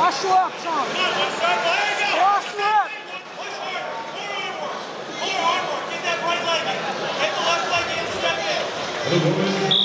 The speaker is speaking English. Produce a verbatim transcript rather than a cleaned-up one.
Cross you up, Sean. Come on, one side, leg up. Cross you up. Push hard. More arm work. More arm work. Get that right leg in. Get the left leg in, step in.